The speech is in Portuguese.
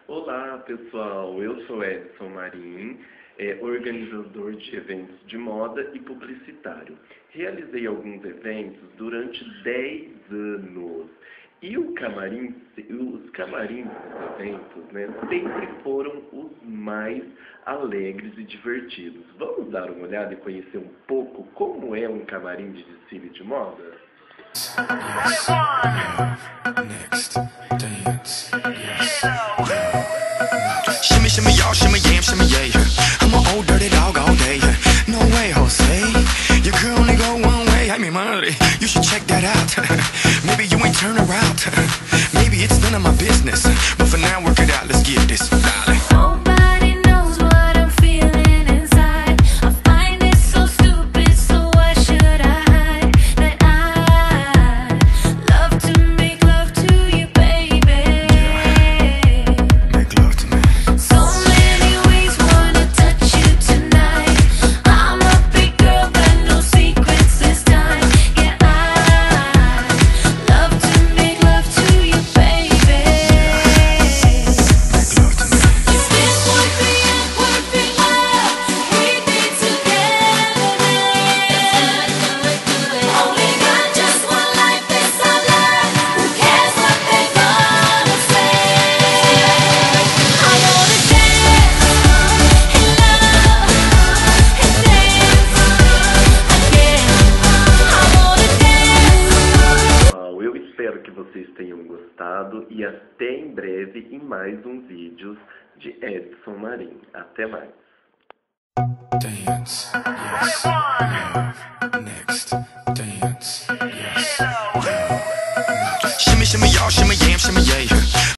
Olá pessoal, eu sou Edson Marim, organizador de eventos de moda e publicitário. Realizei alguns eventos durante 10 anos e os camarins dos eventos, sempre foram os mais alegres e divertidos. Vamos dar uma olhada e conhecer um pouco como é um camarim de desfile de moda? Next, dance, yes. Shimmy, shimmy, y'all, shimmy, yam, shimmy, yeah. I'm an old dirty dog all day. No way, Jose. Your girl only go one way. I mean, money. You should check that out. Maybe you ain't turn around. Maybe it's none of my business. But for now, work it out. Let's get this, darling. Nobody knows what I'm feeling inside. I find it so stupid, so why should I hide? That I love to make love to you, baby. Make love to me. So many ways wanna touch you tonight. I'm a big girl, but no secrets this time. Yeah, I love to make love to you, baby. Make love to me. This would be a perfect love. We'd be together. Only got just one life, this our life. Who cares what they're gonna say? I wanna dance and love and dance again. I wanna dance. Pessoal, eu espero que vocês tenham gostado e até em breve em mais um vídeo de Edson Marim. Até mais! Dance, yes. Next, dance, yes. Shimmy, shimmy, y'all, shimmy, yam, shimmy, yeah.